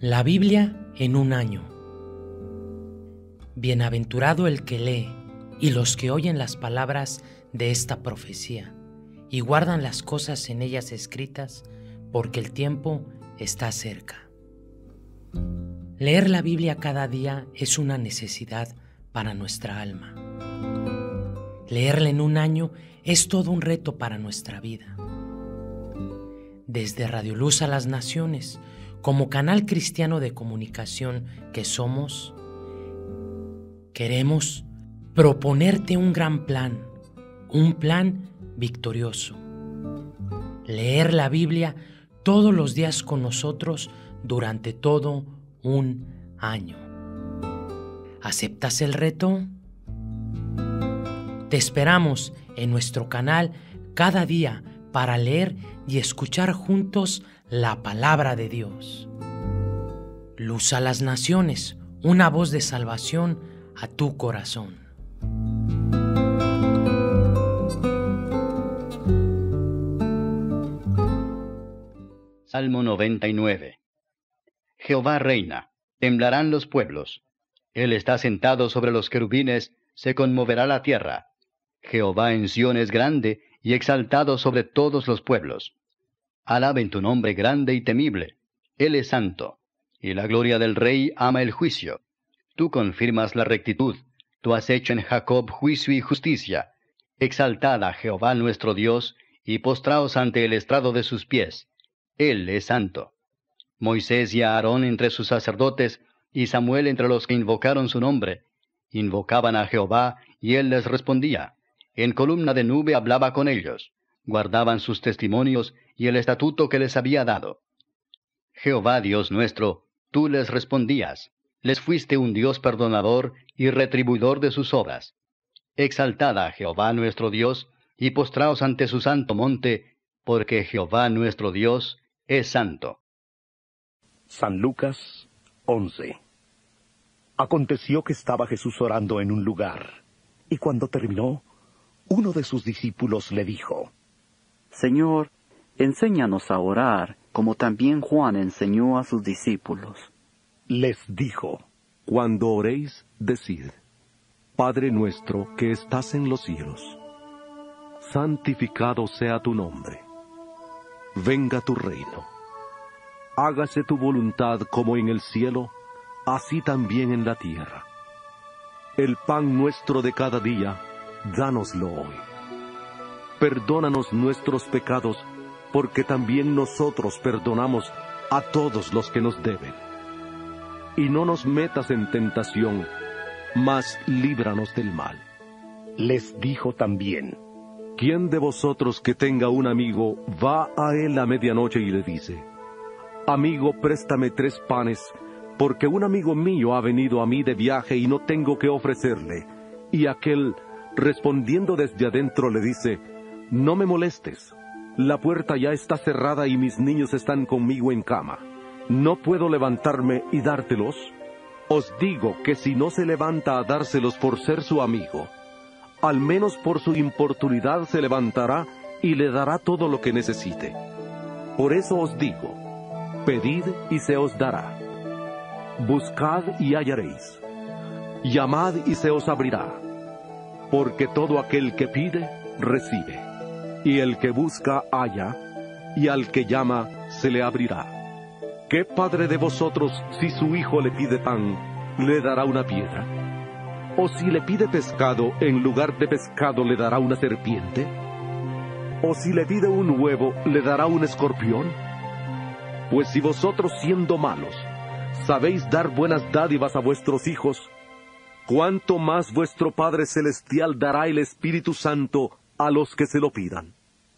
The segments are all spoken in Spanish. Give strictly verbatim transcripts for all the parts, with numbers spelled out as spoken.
La Biblia en un año. Bienaventurado el que lee y los que oyen las palabras de esta profecía y guardan las cosas en ellas escritas, porque el tiempo está cerca. Leer la Biblia cada día es una necesidad para nuestra alma. Leerla en un año es todo un reto para nuestra vida. Desde Radio Luz a las Naciones, como canal cristiano de comunicación que somos, queremos proponerte un gran plan, un plan victorioso. Leer la Biblia todos los días con nosotros durante todo un año. ¿Aceptas el reto? Te esperamos en nuestro canal cada día para leer y escuchar juntos la palabra de Dios. Luz a las Naciones, una voz de salvación a tu corazón. Salmo noventa y nueve. Jehová reina, temblarán los pueblos. Él está sentado sobre los querubines, se conmoverá la tierra. Jehová en Sión es grande y exaltado sobre todos los pueblos. Alaben tu nombre grande y temible. Él es santo, y la gloria del Rey ama el juicio. Tú confirmas la rectitud, tú has hecho en Jacob juicio y justicia. Exaltad a Jehová nuestro Dios, y postraos ante el estrado de sus pies. Él es santo. Moisés y Aarón entre sus sacerdotes, y Samuel entre los que invocaron su nombre. Invocaban a Jehová, y él les respondía. En columna de nube hablaba con ellos. Guardaban sus testimonios y el estatuto que les había dado. Jehová Dios nuestro, tú les respondías. Les fuiste un Dios perdonador y retribuidor de sus obras. Exaltad a Jehová nuestro Dios, y postraos ante su santo monte, porque Jehová nuestro Dios es santo. San Lucas once. Aconteció que estaba Jesús orando en un lugar, y cuando terminó, uno de sus discípulos le dijo: Señor, enséñanos a orar, como también Juan enseñó a sus discípulos. Les dijo: Cuando oréis, decid: Padre nuestro que estás en los cielos, santificado sea tu nombre. Venga tu reino. Hágase tu voluntad como en el cielo, así también en la tierra. El pan nuestro de cada día, dánoslo hoy. Perdónanos nuestros pecados, porque también nosotros perdonamos a todos los que nos deben. Y no nos metas en tentación, mas líbranos del mal. Les dijo también: ¿Quién de vosotros que tenga un amigo va a él a medianoche y le dice: Amigo, préstame tres panes, porque un amigo mío ha venido a mí de viaje y no tengo que ofrecerle? Y aquel, respondiendo desde adentro, le dice: No me molestes, la puerta ya está cerrada y mis niños están conmigo en cama. ¿No puedo levantarme y dártelos? Os digo que si no se levanta a dárselos por ser su amigo, al menos por su importunidad se levantará y le dará todo lo que necesite. Por eso os digo, pedid y se os dará. Buscad y hallaréis. Llamad y se os abrirá. Porque todo aquel que pide, recibe. Y el que busca, halla. Y al que llama, se le abrirá. ¿Qué padre de vosotros, si su hijo le pide pan, le dará una piedra? ¿O si le pide pescado, en lugar de pescado le dará una serpiente? ¿O si le pide un huevo, le dará un escorpión? Pues si vosotros, siendo malos, sabéis dar buenas dádivas a vuestros hijos, ¿cuánto más vuestro Padre Celestial dará el Espíritu Santo a los que se lo pidan?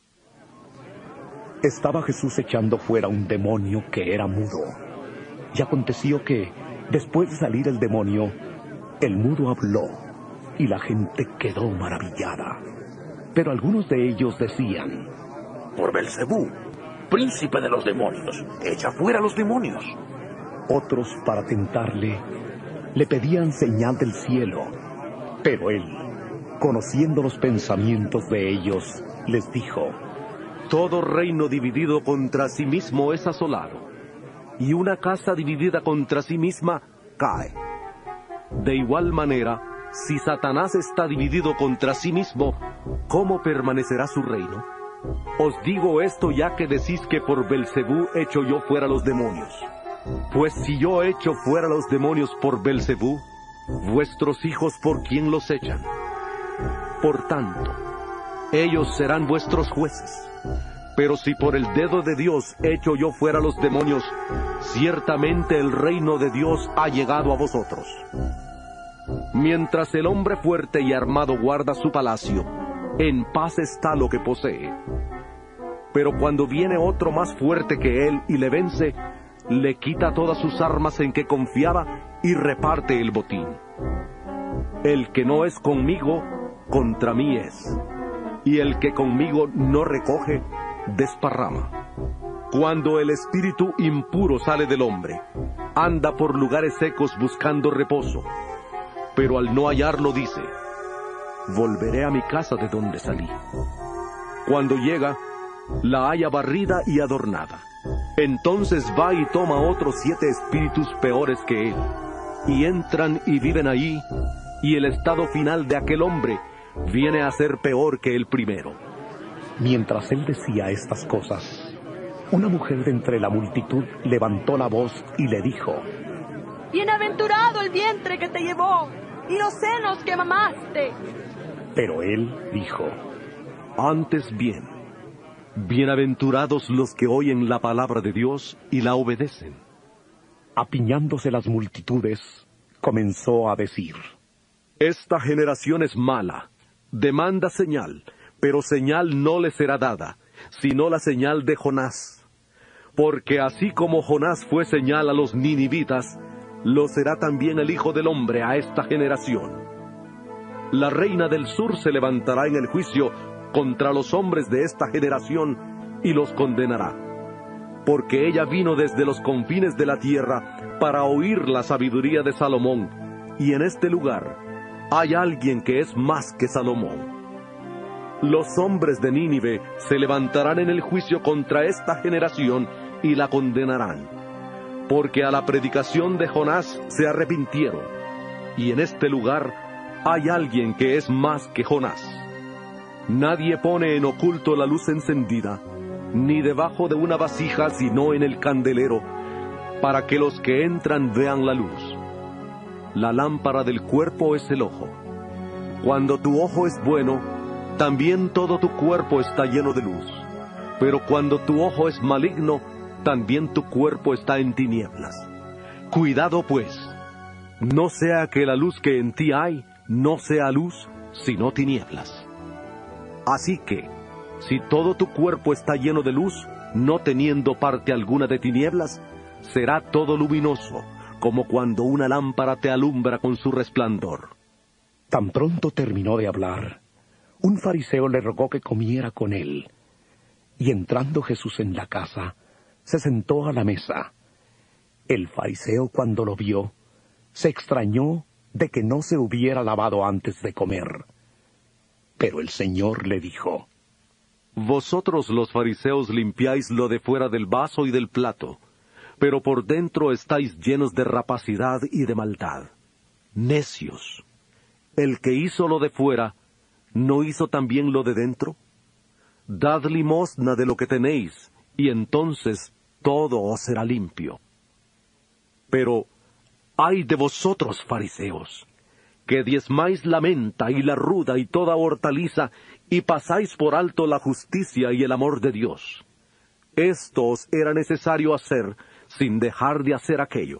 Estaba Jesús echando fuera un demonio que era mudo. Y aconteció que, después de salir el demonio, el mudo habló, y la gente quedó maravillada. Pero algunos de ellos decían: Por Belcebú, príncipe de los demonios, echa fuera los demonios. Otros, para tentarle, le pedían señal del cielo. Pero él, conociendo los pensamientos de ellos, les dijo: Todo reino dividido contra sí mismo es asolado, y una casa dividida contra sí misma cae. De igual manera, si Satanás está dividido contra sí mismo, ¿cómo permanecerá su reino? Os digo esto ya que decís que por Belcebú echo yo fuera los demonios. Pues si yo echo fuera los demonios por Belcebú, vuestros hijos ¿por quién los echan? Por tanto, ellos serán vuestros jueces. Pero si por el dedo de Dios echo yo fuera los demonios, ciertamente el reino de Dios ha llegado a vosotros. Mientras el hombre fuerte y armado guarda su palacio, en paz está lo que posee. Pero cuando viene otro más fuerte que él y le vence, le quita todas sus armas en que confiaba y reparte el botín. El que no es conmigo, contra mí es. Y el que conmigo no recoge, desparrama. Cuando el espíritu impuro sale del hombre, anda por lugares secos buscando reposo. Pero al no hallarlo dice, volveré a mi casa de donde salí. Cuando llega, la halla barrida y adornada. Entonces va y toma otros siete espíritus peores que él, y entran y viven allí, y el estado final de aquel hombre viene a ser peor que el primero. Mientras él decía estas cosas, una mujer de entre la multitud levantó la voz y le dijo, Bienaventurado el vientre que te llevó, y los senos que mamaste. Pero él dijo, antes bien, bienaventurados los que oyen la palabra de Dios y la obedecen. Apiñándose las multitudes, comenzó a decir, esta generación es mala, demanda señal, pero señal no le será dada, sino la señal de Jonás. Porque así como Jonás fue señal a los ninivitas, lo será también el Hijo del Hombre a esta generación. La reina del sur se levantará en el juicio contra los hombres de esta generación y los condenará. Porque ella vino desde los confines de la tierra para oír la sabiduría de Salomón, y en este lugar hay alguien que es más que Salomón. Los hombres de Nínive se levantarán en el juicio contra esta generación y la condenarán, porque a la predicación de Jonás se arrepintieron, y en este lugar hay alguien que es más que Jonás. Nadie pone en oculto la luz encendida, ni debajo de una vasija, sino en el candelero, para que los que entran vean la luz. La lámpara del cuerpo es el ojo. Cuando tu ojo es bueno, también todo tu cuerpo está lleno de luz. Pero cuando tu ojo es maligno, también tu cuerpo está en tinieblas. Cuidado pues, no sea que la luz que en ti hay no sea luz, sino tinieblas. Así que, si todo tu cuerpo está lleno de luz, no teniendo parte alguna de tinieblas, será todo luminoso, como cuando una lámpara te alumbra con su resplandor. Tan pronto terminó de hablar, un fariseo le rogó que comiera con él. Y entrando Jesús en la casa, se sentó a la mesa. El fariseo, cuando lo vio, se extrañó de que no se hubiera lavado antes de comer. Pero el Señor le dijo, vosotros los fariseos limpiáis lo de fuera del vaso y del plato, pero por dentro estáis llenos de rapacidad y de maldad. Necios. El que hizo lo de fuera, ¿no hizo también lo de dentro? Dad limosna de lo que tenéis, y entonces todo os será limpio. Pero, ¡ay de vosotros, fariseos!, que diezmáis la menta y la ruda y toda hortaliza, y pasáis por alto la justicia y el amor de Dios. Esto os era necesario hacer, sin dejar de hacer aquello.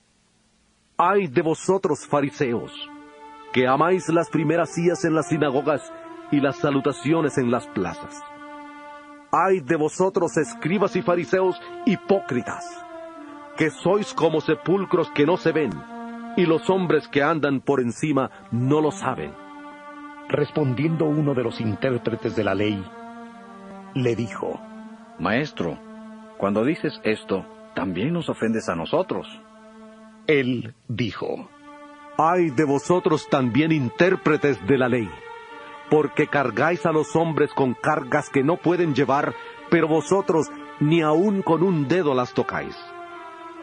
¡Ay de vosotros, fariseos!, que amáis las primeras sillas en las sinagogas y las salutaciones en las plazas. ¡Ay de vosotros, escribas y fariseos hipócritas!, que sois como sepulcros que no se ven, y los hombres que andan por encima no lo saben. Respondiendo uno de los intérpretes de la ley, le dijo, Maestro, cuando dices esto, también nos ofendes a nosotros. Él dijo, ¡ay de vosotros también intérpretes de la ley! Porque cargáis a los hombres con cargas que no pueden llevar, pero vosotros ni aun con un dedo las tocáis.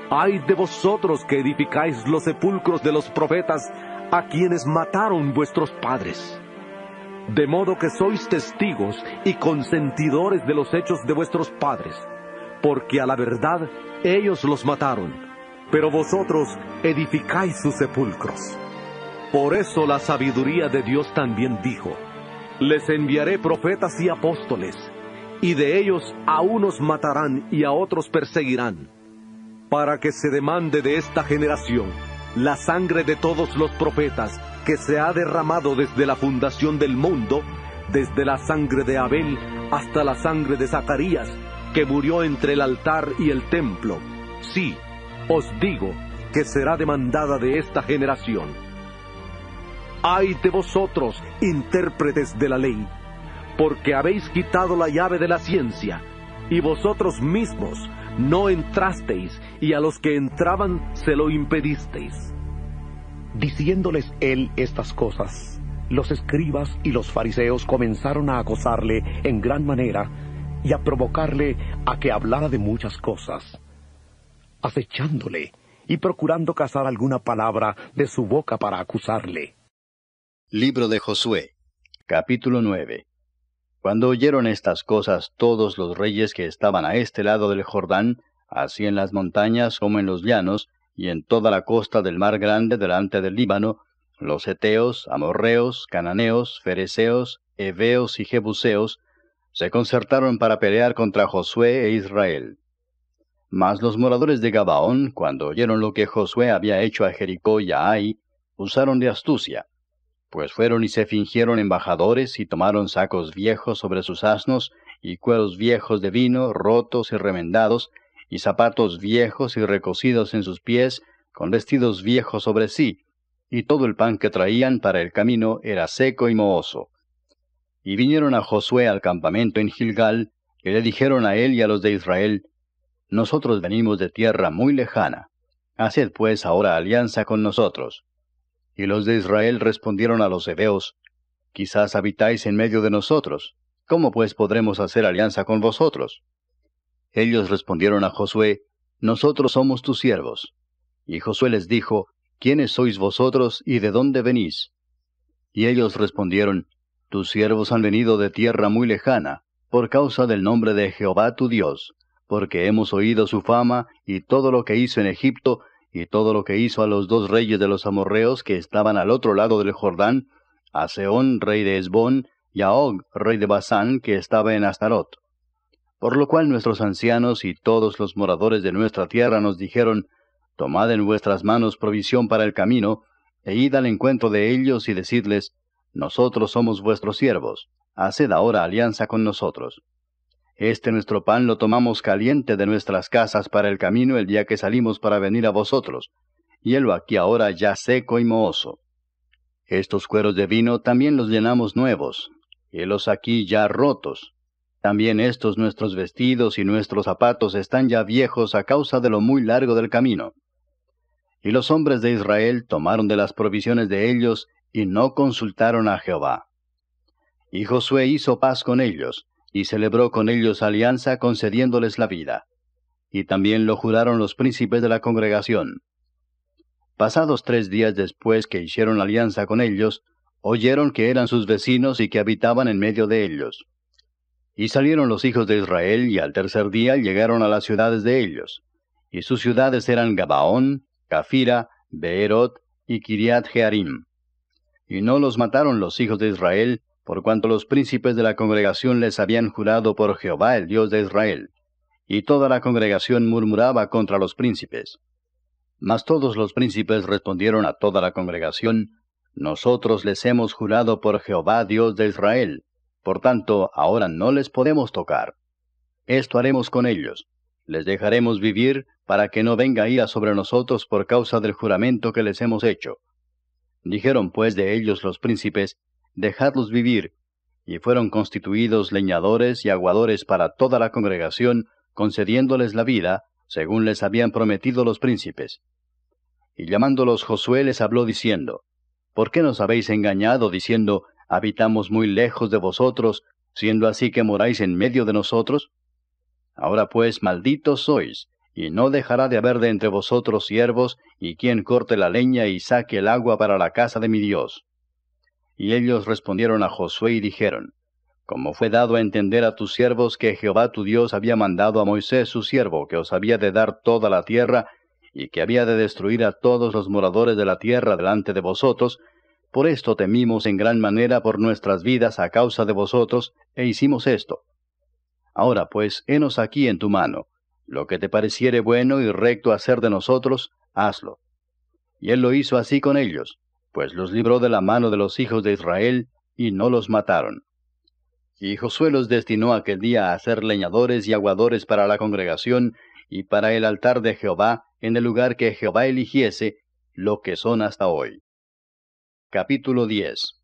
¡Ay de vosotros que edificáis los sepulcros de los profetas, a quienes mataron vuestros padres! De modo que sois testigos y consentidores de los hechos de vuestros padres, porque a la verdad ellos los mataron, pero vosotros edificáis sus sepulcros. Por eso la sabiduría de Dios también dijo: les enviaré profetas y apóstoles, y de ellos a unos matarán y a otros perseguirán, para que se demande de esta generación la sangre de todos los profetas que se ha derramado desde la fundación del mundo, desde la sangre de Abel hasta la sangre de Zacarías, que murió entre el altar y el templo. Sí, os digo que será demandada de esta generación. ¡Ay de vosotros, intérpretes de la ley! Porque habéis quitado la llave de la ciencia, y vosotros mismos no entrasteis, y a los que entraban se lo impedisteis. Diciéndoles él estas cosas, los escribas y los fariseos comenzaron a acosarle en gran manera y a provocarle a que hablara de muchas cosas, acechándole y procurando cazar alguna palabra de su boca para acusarle. Libro de Josué, capítulo nueve. Cuando oyeron estas cosas todos los reyes que estaban a este lado del Jordán, así en las montañas como en los llanos, y en toda la costa del mar grande delante del Líbano, los heteos, amorreos, cananeos, fereceos, heveos y jebuseos, se concertaron para pelear contra Josué e Israel. Mas los moradores de Gabaón, cuando oyeron lo que Josué había hecho a Jericó y a Ai, usaron de astucia, pues fueron y se fingieron embajadores y tomaron sacos viejos sobre sus asnos, y cueros viejos de vino, rotos y remendados, y zapatos viejos y recocidos en sus pies, con vestidos viejos sobre sí, y todo el pan que traían para el camino era seco y mohoso. Y vinieron a Josué al campamento en Gilgal, y le dijeron a él y a los de Israel: nosotros venimos de tierra muy lejana, haced pues ahora alianza con nosotros. Y los de Israel respondieron a los heveos: quizás habitáis en medio de nosotros, ¿cómo pues podremos hacer alianza con vosotros? Ellos respondieron a Josué: nosotros somos tus siervos. Y Josué les dijo: ¿quiénes sois vosotros y de dónde venís? Y ellos respondieron: tus siervos han venido de tierra muy lejana, por causa del nombre de Jehová tu Dios, porque hemos oído su fama y todo lo que hizo en Egipto, y todo lo que hizo a los dos reyes de los amorreos que estaban al otro lado del Jordán, a Sehón rey de Hesbón, y a Og rey de Basán que estaba en Astarot. Por lo cual nuestros ancianos y todos los moradores de nuestra tierra nos dijeron: tomad en vuestras manos provisión para el camino, e id al encuentro de ellos y decidles: nosotros somos vuestros siervos, haced ahora alianza con nosotros. Este nuestro pan lo tomamos caliente de nuestras casas para el camino el día que salimos para venir a vosotros, y helo aquí ahora ya seco y mohoso. Estos cueros de vino también los llenamos nuevos, helos aquí ya rotos. También estos nuestros vestidos y nuestros zapatos están ya viejos a causa de lo muy largo del camino. Y los hombres de Israel tomaron de las provisiones de ellos, y no consultaron a Jehová. Y Josué hizo paz con ellos, y celebró con ellos alianza concediéndoles la vida. Y también lo juraron los príncipes de la congregación. Pasados tres días después que hicieron alianza con ellos, oyeron que eran sus vecinos y que habitaban en medio de ellos. Y salieron los hijos de Israel, y al tercer día llegaron a las ciudades de ellos. Y sus ciudades eran Gabaón, Cafira, Beerot y Kiriat Jearim. Y no los mataron los hijos de Israel, por cuanto los príncipes de la congregación les habían jurado por Jehová el Dios de Israel. Y toda la congregación murmuraba contra los príncipes. Mas todos los príncipes respondieron a toda la congregación: nosotros les hemos jurado por Jehová Dios de Israel, por tanto ahora no les podemos tocar. Esto haremos con ellos: les dejaremos vivir, para que no venga ira sobre nosotros por causa del juramento que les hemos hecho. Dijeron pues de ellos los príncipes: dejadlos vivir, y fueron constituidos leñadores y aguadores para toda la congregación, concediéndoles la vida, según les habían prometido los príncipes. Y llamándolos Josué les habló diciendo: ¿por qué nos habéis engañado diciendo: habitamos muy lejos de vosotros, siendo así que moráis en medio de nosotros? Ahora pues malditos sois, y no dejará de haber de entre vosotros siervos, y quien corte la leña y saque el agua para la casa de mi Dios. Y ellos respondieron a Josué y dijeron, Como fue dado a entender a tus siervos que Jehová tu Dios había mandado a Moisés su siervo, que os había de dar toda la tierra, y que había de destruir a todos los moradores de la tierra delante de vosotros, por esto temimos en gran manera por nuestras vidas a causa de vosotros, e hicimos esto. Ahora pues, henos aquí en tu mano, lo que te pareciere bueno y recto hacer de nosotros, hazlo. Y él lo hizo así con ellos, pues los libró de la mano de los hijos de Israel, y no los mataron. Y Josué los destinó aquel día a ser leñadores y aguadores para la congregación, y para el altar de Jehová, en el lugar que Jehová eligiese, lo que son hasta hoy. Capítulo diez.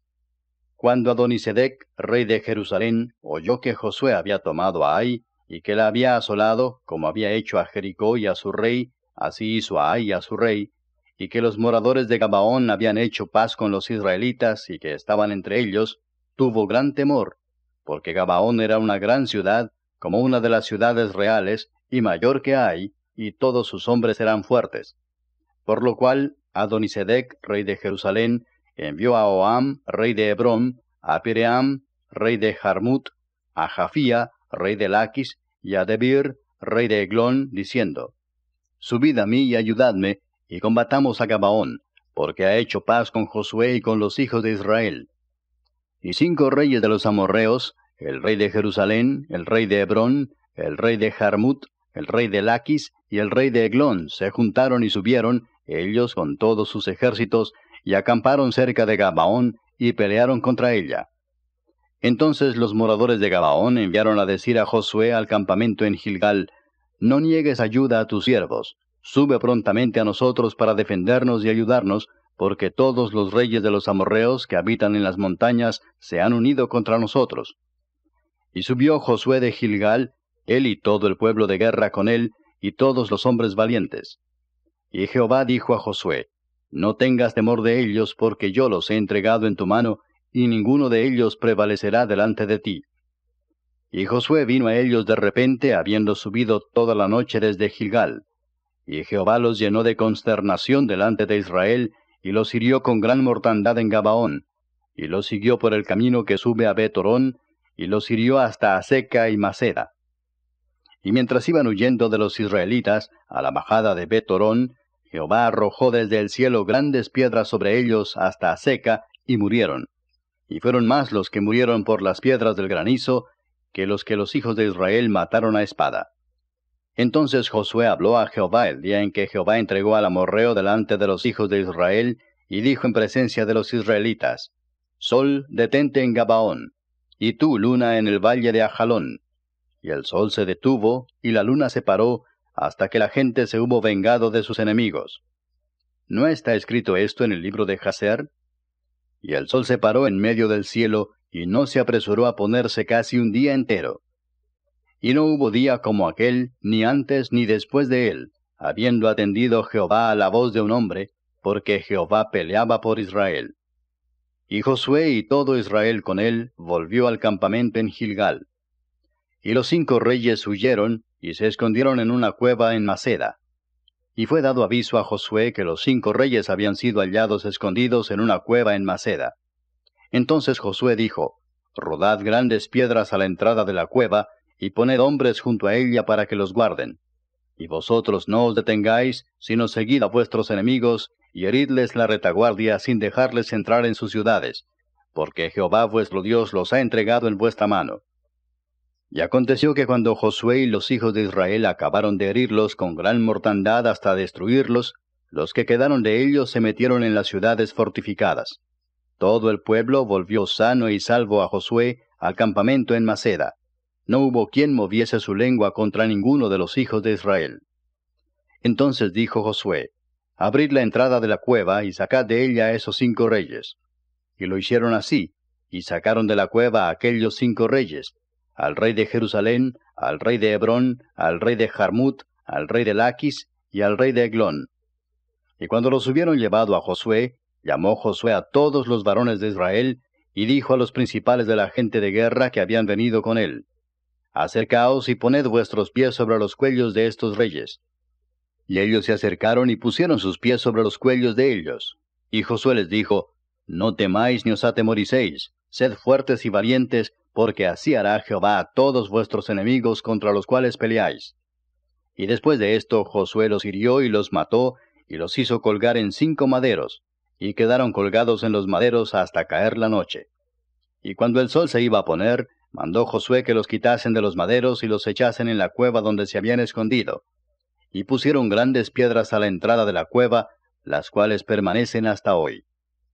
Cuando Adonisedec, rey de Jerusalén, oyó que Josué había tomado a Ai, y que la había asolado, como había hecho a Jericó y a su rey, así hizo a Ai y a su rey, y que los moradores de Gabaón habían hecho paz con los israelitas, y que estaban entre ellos, tuvo gran temor, porque Gabaón era una gran ciudad, como una de las ciudades reales, y mayor que Ai, y todos sus hombres eran fuertes. Por lo cual, Adonisedec, rey de Jerusalén, envió a Oham, rey de Hebrón, a Piream, rey de Jarmut, a Jafía, rey de Laquis, y a Debir, rey de Eglón, diciendo, Subid a mí y ayudadme, y combatamos a Gabaón, porque ha hecho paz con Josué y con los hijos de Israel. Y cinco reyes de los amorreos, el rey de Jerusalén, el rey de Hebrón, el rey de Jarmut, el rey de Laquis y el rey de Eglón se juntaron y subieron, ellos con todos sus ejércitos, y acamparon cerca de Gabaón, y pelearon contra ella. Entonces los moradores de Gabaón enviaron a decir a Josué al campamento en Gilgal, No niegues ayuda a tus siervos, sube prontamente a nosotros para defendernos y ayudarnos, porque todos los reyes de los amorreos que habitan en las montañas se han unido contra nosotros. Y subió Josué de Gilgal, él y todo el pueblo de guerra con él, y todos los hombres valientes. Y Jehová dijo a Josué, No tengas temor de ellos, porque yo los he entregado en tu mano, y ninguno de ellos prevalecerá delante de ti. Y Josué vino a ellos de repente, habiendo subido toda la noche desde Gilgal. Y Jehová los llenó de consternación delante de Israel, y los hirió con gran mortandad en Gabaón, y los siguió por el camino que sube a Bet-Orón, y los hirió hasta Aseca y Maceda. Y mientras iban huyendo de los israelitas a la bajada de Bet-Orón, Jehová arrojó desde el cielo grandes piedras sobre ellos hasta Aseca, y murieron. Y fueron más los que murieron por las piedras del granizo, que los que los hijos de Israel mataron a espada. Entonces Josué habló a Jehová el día en que Jehová entregó al amorreo delante de los hijos de Israel, y dijo en presencia de los israelitas, Sol, detente en Gabaón, y tú, luna, en el valle de Ajalón. Y el sol se detuvo, y la luna se paró, hasta que la gente se hubo vengado de sus enemigos. ¿No está escrito esto en el libro de Jaser? Y el sol se paró en medio del cielo, y no se apresuró a ponerse casi un día entero. Y no hubo día como aquel, ni antes ni después de él, habiendo atendido Jehová a la voz de un hombre, porque Jehová peleaba por Israel. Y Josué y todo Israel con él volvió al campamento en Gilgal. Y los cinco reyes huyeron, y se escondieron en una cueva en Maceda. Y fue dado aviso a Josué que los cinco reyes habían sido hallados escondidos en una cueva en Maceda. Entonces Josué dijo, Rodad grandes piedras a la entrada de la cueva, y poned hombres junto a ella para que los guarden. Y vosotros no os detengáis, sino seguid a vuestros enemigos, y heridles la retaguardia sin dejarles entrar en sus ciudades, porque Jehová vuestro Dios los ha entregado en vuestra mano. Y aconteció que cuando Josué y los hijos de Israel acabaron de herirlos con gran mortandad hasta destruirlos, los que quedaron de ellos se metieron en las ciudades fortificadas. Todo el pueblo volvió sano y salvo a Josué al campamento en Maceda. No hubo quien moviese su lengua contra ninguno de los hijos de Israel. Entonces dijo Josué, Abrid la entrada de la cueva y sacad de ella a esos cinco reyes. Y lo hicieron así, y sacaron de la cueva a aquellos cinco reyes, al rey de Jerusalén, al rey de Hebrón, al rey de Jarmut, al rey de Laquis y al rey de Eglón. Y cuando los hubieron llevado a Josué, llamó Josué a todos los varones de Israel, y dijo a los principales de la gente de guerra que habían venido con él, acercaos y poned vuestros pies sobre los cuellos de estos reyes. Y ellos se acercaron y pusieron sus pies sobre los cuellos de ellos. Y Josué les dijo, no temáis ni os atemoricéis, sed fuertes y valientes, porque así hará Jehová a todos vuestros enemigos contra los cuales peleáis. Y después de esto Josué los hirió y los mató, y los hizo colgar en cinco maderos, y quedaron colgados en los maderos hasta caer la noche. Y cuando el sol se iba a poner, mandó Josué que los quitasen de los maderos y los echasen en la cueva donde se habían escondido. Y pusieron grandes piedras a la entrada de la cueva, las cuales permanecen hasta hoy.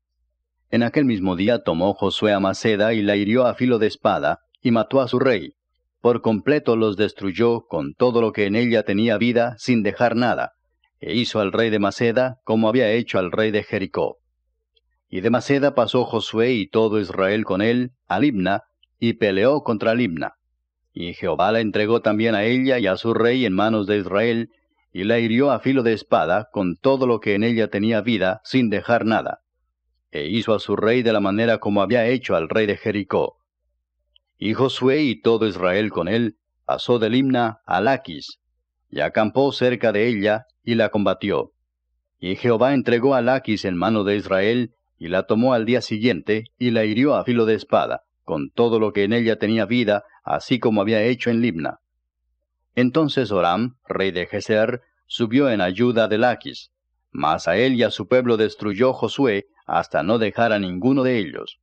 En aquel mismo día tomó Josué a Maceda y la hirió a filo de espada, y mató a su rey. Por completo los destruyó con todo lo que en ella tenía vida, sin dejar nada, e hizo al rey de Maceda como había hecho al rey de Jericó. Y de Maceda pasó Josué y todo Israel con él a Libna, y peleó contra Libna. Y Jehová la entregó también a ella y a su rey en manos de Israel, y la hirió a filo de espada con todo lo que en ella tenía vida, sin dejar nada. E hizo a su rey de la manera como había hecho al rey de Jericó. Y Josué y todo Israel con él pasó de Libna a Laquis, y acampó cerca de ella, y la combatió. Y Jehová entregó a Laquis en mano de Israel, y la tomó al día siguiente, y la hirió a filo de espada, con todo lo que en ella tenía vida, así como había hecho en Libna. Entonces Horam, rey de Geser, subió en ayuda de Laquis, mas a él y a su pueblo destruyó Josué, hasta no dejar a ninguno de ellos.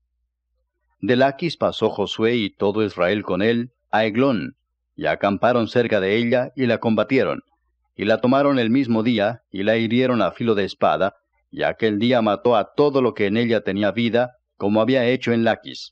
De Laquis pasó Josué y todo Israel con él a Eglón, y acamparon cerca de ella, y la combatieron, y la tomaron el mismo día, y la hirieron a filo de espada, y aquel día mató a todo lo que en ella tenía vida, como había hecho en Laquis.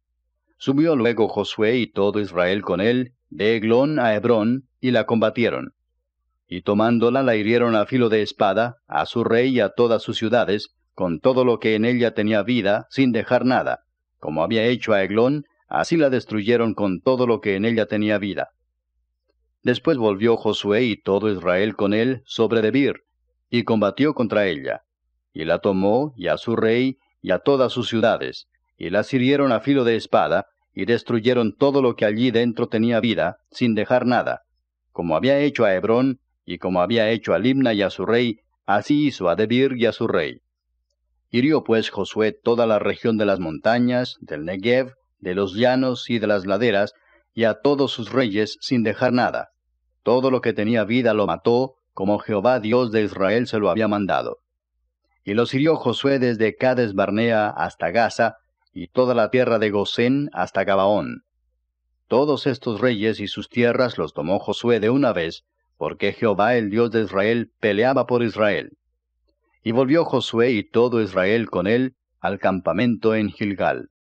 Subió luego Josué y todo Israel con él, de Eglón a Hebrón, y la combatieron. Y tomándola la hirieron a filo de espada, a su rey y a todas sus ciudades, con todo lo que en ella tenía vida, sin dejar nada. Como había hecho a Eglón, así la destruyeron con todo lo que en ella tenía vida. Después volvió Josué y todo Israel con él sobre Debir, y combatió contra ella. Y la tomó, y a su rey, y a todas sus ciudades, y las hirieron a filo de espada, y destruyeron todo lo que allí dentro tenía vida, sin dejar nada. Como había hecho a Hebrón, y como había hecho a Libna y a su rey, así hizo a Debir y a su rey. Hirió pues Josué toda la región de las montañas, del Negev, de los llanos y de las laderas, y a todos sus reyes sin dejar nada. Todo lo que tenía vida lo mató, como Jehová Dios de Israel se lo había mandado. Y los hirió Josué desde Cades Barnea hasta Gaza, y toda la tierra de Gosén hasta Gabaón. Todos estos reyes y sus tierras los tomó Josué de una vez, porque Jehová el Dios de Israel peleaba por Israel. Y volvió Josué y todo Israel con él al campamento en Gilgal.